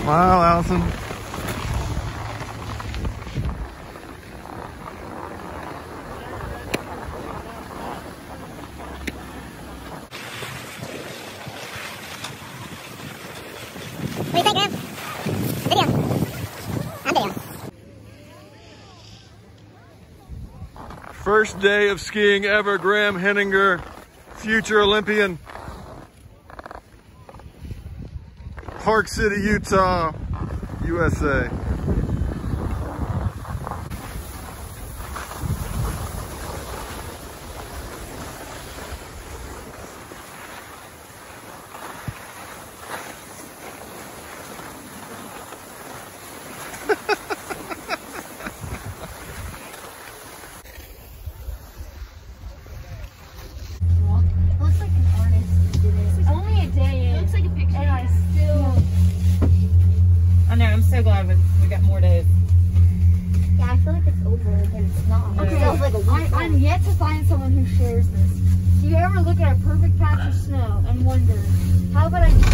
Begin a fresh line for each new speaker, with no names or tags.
Smile, Allison.
What do you think, Graham? Video. I'm video.
First day of skiing ever, Graham Henninger, future Olympian. Park City, Utah, USA.
Looks like an artist did it. Only a day in. It looks like a picture. And I still...
I know, I'm so glad we got more days.
Yeah, I feel like it's over, but it's not.
Okay.
It feels like a week. I'm yet to find someone who shares this. Do you ever look at a perfect patch of snow and wonder, how about I